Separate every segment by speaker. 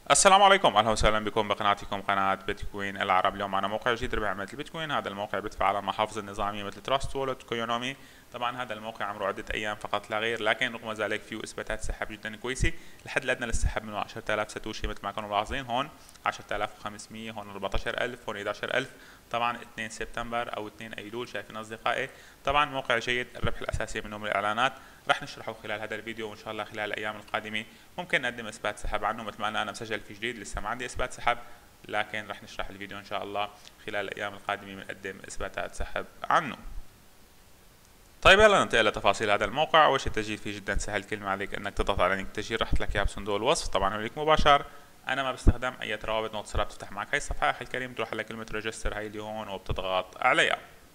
Speaker 1: السلام عليكم، اهلا وسهلا بكم بقناتكم قناة بيتكوين العرب. اليوم معنا موقع جديد ربح عملة البيتكوين. هذا الموقع بيدفع على المحافظ النظامية مثل تراست وولت كويونومي. طبعا هذا الموقع عمره عدة ايام فقط لا غير، لكن رغم ذلك فيه اثباتات سحب جدا كويسة. الحد الادنى للسحب منه 10000 ساتوشي مثل ما كانوا ملاحظين هون 10500، هون 14000، هون 11000. طبعا 2 سبتمبر او 2 ايلول شايفين اصدقائي. طبعا موقع جيد، الربح الاساسي منه من الاعلانات رح نشرحه خلال هذا الفيديو، وان شاء الله خلال الايام القادمه ممكن نقدم اثبات سحب عنه. مثل ما انا مسجل في جديد لسه ما عندي اثبات سحب، لكن رح نشرح الفيديو ان شاء الله خلال الايام القادمه بنقدم اثباتات سحب عنه. طيب يلا ننتقل لتفاصيل هذا الموقع. اول شيء التسجيل فيه جدا سهل، كل ما عليك انك تضغط على لينك التسجيل رح لك اياه بصندوق الوصف. طبعا هو لينك مباشر، انا ما بستخدم اي روابط نوت صار بتفتح معك هاي الصفحه. اخي الكريم تروح على كلمه ريجستر هاي اللي هون وبتضغط عليها.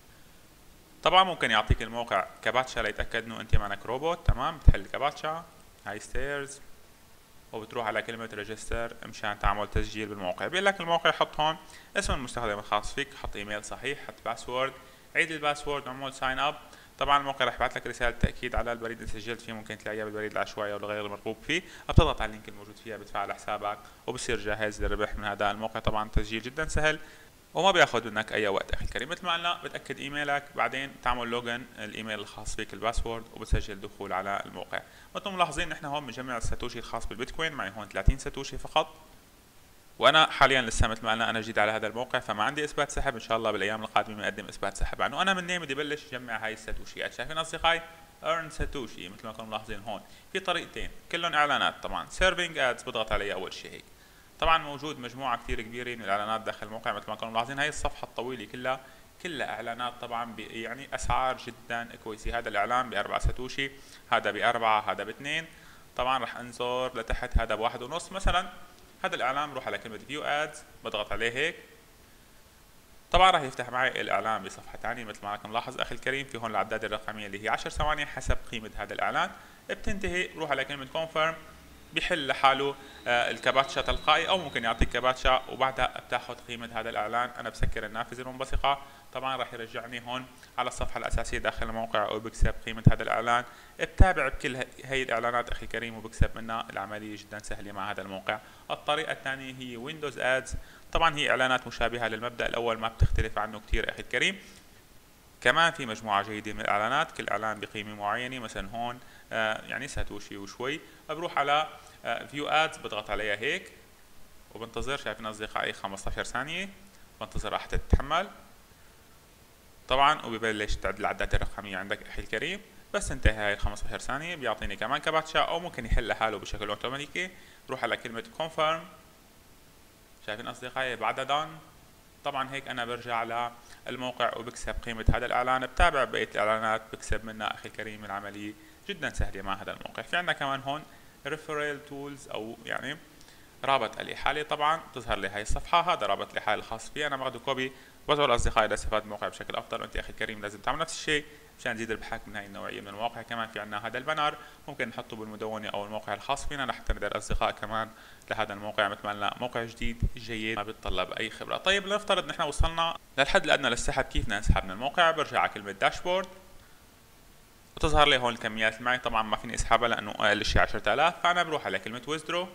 Speaker 1: طبعا ممكن يعطيك الموقع كابتشا ليتاكد انه انت مانك روبوت. تمام، بتحل كابتشا هاي ستيرز وبتروح على كلمة ريجستر مشان تعمل تسجيل بالموقع. بيقول لك الموقع حط هون اسم المستخدم الخاص فيك، حط ايميل صحيح، حط باسورد، عيد الباسورد، اعمل ساين اب. طبعا الموقع رح يبعث لك رسالة تأكيد على البريد اللي سجلت فيه، ممكن تلاقيها بالبريد العشوائي او الغير المرغوب فيه. بتضغط على اللينك الموجود فيها، بتفعل حسابك وبصير جاهز للربح من هذا الموقع. طبعا تسجيل جدا سهل وما بياخذ منك اي وقت اخي الكريم. مثل ما قلنا بتاكد ايميلك، بعدين تعمل لوجن الايميل الخاص فيك الباسورد وبتسجل دخول على الموقع. مثل ما ملاحظين نحن هون بنجمع الساتوشي الخاص بالبيتكوين. معي هون 30 ساتوشي فقط، وانا حاليا لسه مثل ما قلنا انا جديد على هذا الموقع فما عندي اثبات سحب. ان شاء الله بالايام القادمه بنقدم اثبات سحب عنه. انا من بدي بلش اجمع هاي الساتوشيات. شايفين اصدقائي earn ساتوشي مثل ما كنتم ملاحظين هون في طريقتين كلهم اعلانات. طبعا سيرفينج ادز بضغط عليها اول شيء هيك. طبعا موجود مجموعه كثير كبيره من الاعلانات داخل الموقع مثل ما كانوا ملاحظين. هاي الصفحه الطويله كلها اعلانات. طبعا يعني اسعار جدا كويسه. هذا الاعلان ب4 ساتوشي، هذا ب4، هذا ب2. طبعا راح انزر لتحت، هذا ب1.5 مثلا. هذا الاعلان بروح على كلمه فيو ادز بضغط عليه هيك. طبعا راح يفتح معي الاعلان بصفحه ثانيه مثل ما انكم ملاحظ اخي الكريم. في هون العداد الرقميه اللي هي 10 ثواني حسب قيمه هذا الاعلان. بتنتهي بروح على كلمه كونفيرم، بيحل لحاله الكابتشا تلقائي، او ممكن يعطيك كابتشا وبعدها بتاخذ قيمه هذا الاعلان. انا بسكر النافذه المنبثقه. طبعا راح يرجعني هون على الصفحه الاساسيه داخل الموقع وبكسب قيمه هذا الاعلان. بتابع بكل هي الاعلانات اخي الكريم وبكسب منها. العمليه جدا سهله مع هذا الموقع. الطريقه الثانيه هي ويندوز ادز. طبعا هي اعلانات مشابهه للمبدا الاول، ما بتختلف عنه كثير اخي الكريم. كمان في مجموعه جيده من الاعلانات، كل اعلان بقيمه معينه. مثلا هون يعني ساتوشي وشوي. بروح على فيو ادز بضغط عليها هيك وبنتظر. شايفين اصدقائي 15 ثانيه بنتظر راح تتحمل طبعا، وببلش تعد العدات الرقميه عندك اخي الكريم. بس انتهى هاي 15 ثانيه بيعطيني كمان كابتشا، او ممكن يحل لحاله بشكل اوتوماتيكي. بروح على كلمه كونفيرم. شايفين اصدقائي بعدها دان. طبعا هيك انا برجع للموقع وبكسب قيمه هذا الاعلان. بتابع بقيه الاعلانات بكسب منها اخي الكريم. العمليه جدا سهله مع هذا الموقع. في عندنا كمان هون ريفرال تولز او يعني رابط الإحالة. طبعا تظهر لي هاي الصفحة، هذا رابط الإحالة الخاص فيها. أنا باخده كوبي بوزعه لأصدقائي لاستفادة الموقع بشكل أفضل. وأنت يا أخي الكريم لازم تعمل نفس الشيء مشان تزيد ربحك من هاي النوعية من المواقع. كمان في عندنا هذا البنر ممكن نحطه بالمدونة أو الموقع الخاص فينا لحتى ندير أصدقاء كمان لهذا الموقع. مثل ما قلنا موقع جديد جيد ما بيتطلب أي خبرة. طيب لنفترض نحن وصلنا للحد الأدنى للسحب، كيف بدنا نسحب من الموقع؟ برجع على كلمة داشبورد وتظهر لي هون الكميات اللي معي. طبعا ما فيني اسحبها لأنه أقل شيء 10000، فأنا بروح على كلمة ويزدرو.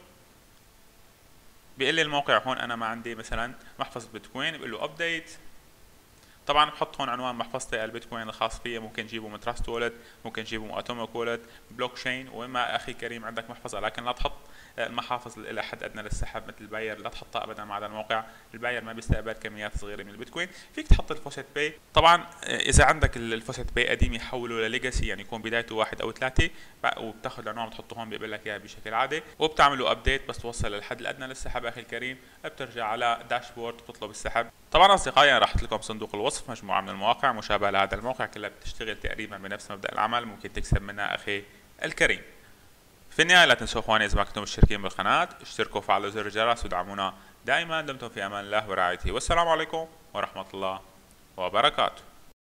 Speaker 1: بيقول لي الموقع هون انا ما عندي مثلا محفظه بيتكوين، بقول له ابديت. طبعا بحط هون عنوان محفظتي البيتكوين الخاص فيي. ممكن تجيبه من تراست وولت، ممكن تجيبه من اتوميك وولت، بلوك تشين، وما اخي كريم عندك محفظه. لكن لا تحط المحافظ الى حد ادنى للسحب مثل الباير، لا تحطها ابدا مع هذا الموقع. الباير ما بيستقبل كميات صغيره من البيتكوين. فيك تحط الفوسيت باي. طبعا اذا عندك الفوسيت باي قديم يحوله لليجاسي، يعني يكون بدايته 1 أو 3، وبتاخذ العنوان بتحطه هون بيقبل لك اياها بشكل عادي، وبتعمله ابديت. بس توصل للحد الادنى للسحب اخي الكريم بترجع على داشبورد وتطلب السحب. طبعا اصدقائي انا راح احط لكم صندوق الوصف مجموعه من المواقع مشابهه لهذا الموقع، كلها بتشتغل تقريبا بنفس مبدا العمل، ممكن تكسب منها اخي الكريم. في النهايه لا تنسوا اخواني اذا ما كنتم مشتركين بالقناه اشتركوا وفعلوا زر الجرس ودعمونا دائما. دمتم في امان الله ورعايته، والسلام عليكم ورحمه الله وبركاته.